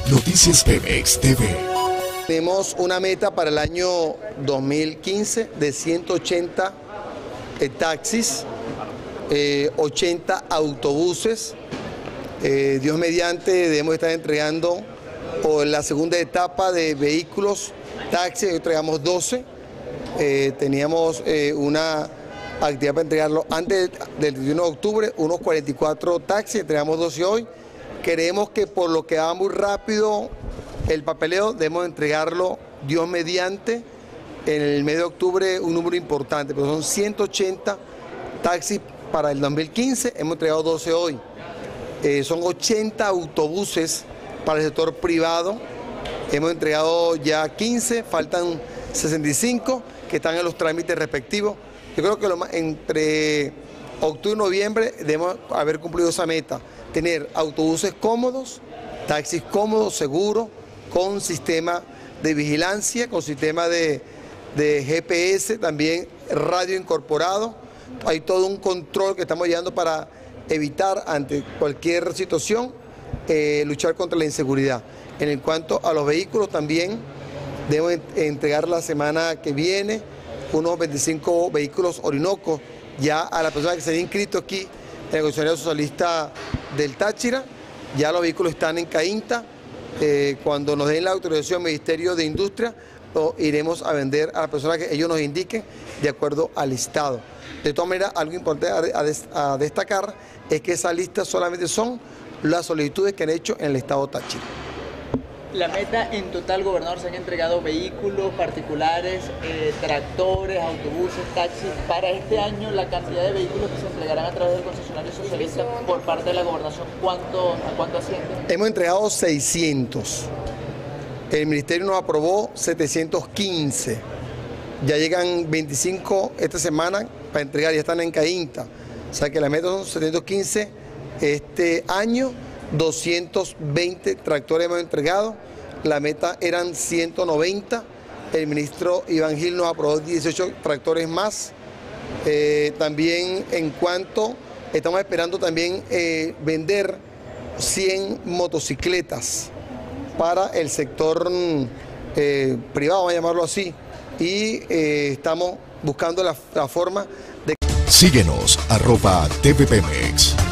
Noticias Pemex TV. Tenemos una meta para el año 2015 de 180 taxis, 80 autobuses. Dios mediante, debemos estar entregando por la segunda etapa de vehículos, taxis, entregamos 12. Teníamos una actividad para entregarlo antes del 31 de octubre, unos 44 taxis, entregamos 12 hoy. Queremos que por lo que va muy rápido el papeleo, debemos entregarlo, Dios mediante, en el mes de octubre un número importante, pero son 180 taxis para el 2015, hemos entregado 12 hoy. Son 80 autobuses para el sector privado, hemos entregado ya 15, faltan 65 que están en los trámites respectivos. Yo creo que entre octubre y noviembre debemos haber cumplido esa meta, tener autobuses cómodos, taxis cómodos, seguros, con sistema de vigilancia, con sistema de GPS, también radio incorporado. Hay todo un control que estamos llevando para evitar ante cualquier situación luchar contra la inseguridad. En cuanto a los vehículos también debemos entregar la semana que viene unos 25 vehículos Orinoco ya a la persona que se haya inscrito aquí en el Concesionario Socialista del Táchira. Ya los vehículos están en Cainta. Cuando nos den la autorización del Ministerio de Industria, lo iremos a vender a las personas que ellos nos indiquen de acuerdo al listado. De todas maneras, algo importante a destacar es que esa lista solamente son las solicitudes que han hecho en el estado Táchira. La meta en total, gobernador, se han entregado vehículos particulares, tractores, autobuses, taxis. Para este año, la cantidad de vehículos que se entregarán a través del concesionario socialista por parte de la gobernación, ¿a cuánto asciende? Hemos entregado 600. El ministerio nos aprobó 715. Ya llegan 25 esta semana para entregar, ya están en Cainta. O sea que la meta son 715 este año. 220 tractores hemos entregado, la meta eran 190, el ministro Iván Gil nos aprobó 18 tractores más. También en cuanto, estamos esperando también vender 100 motocicletas para el sector privado, vamos a llamarlo así, y estamos buscando la forma de... Síguenos @tvpemex.